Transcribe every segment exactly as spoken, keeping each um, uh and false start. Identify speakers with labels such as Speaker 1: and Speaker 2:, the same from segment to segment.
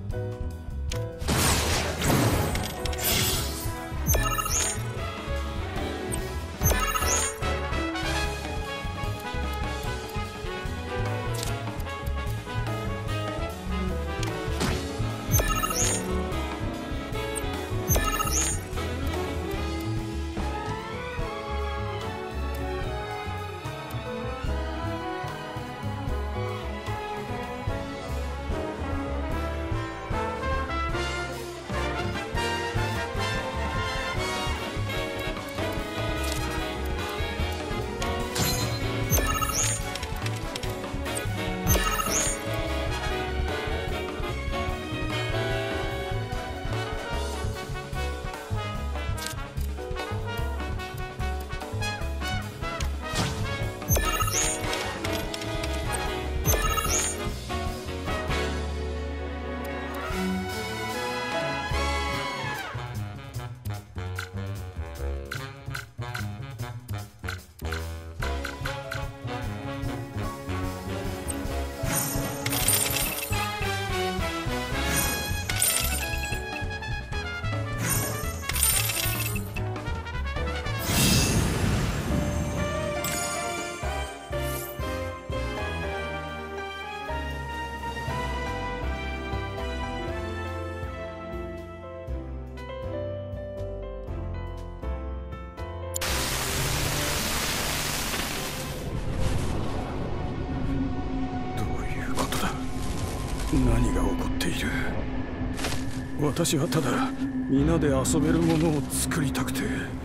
Speaker 1: 何が起こっている？私はただ皆で遊べるものを作りたくて。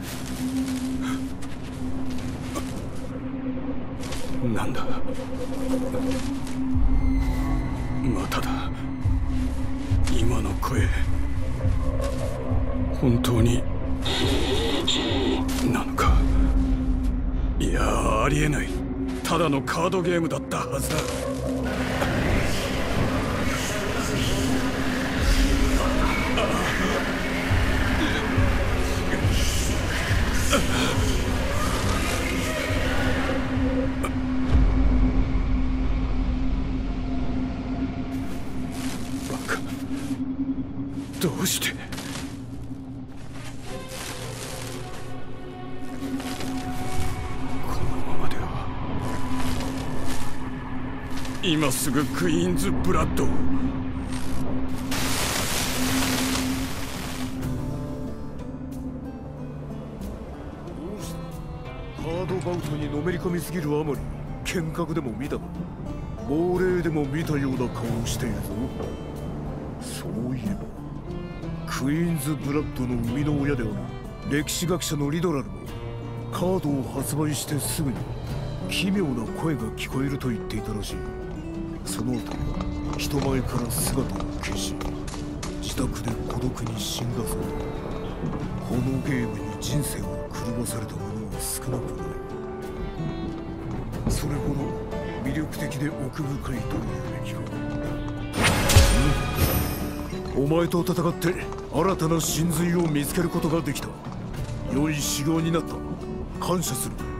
Speaker 1: なんだ、まただ。今の声、本当になのか？いや、ありえない。ただのカードゲームだったはずだ。バカ、どうして？このままでは。今すぐクイーンズブラッドを。
Speaker 2: カードバウトにのめり込みすぎるあまり剣客でも見たが、亡霊でも見たような顔をしているぞ。そういえばクイーンズブラッドの生みの親である歴史学者のリドラルもカードを発売してすぐに奇妙な声が聞こえると言っていたらしい。その後人前から姿を消し、自宅で孤独に死んだぞ。このゲームに人生を狂わされた者は少なくない。それほど魅力的で奥深いというべきか。うん、お前と戦って新たな真髄を見つけることができた。良い修行になった。感謝する。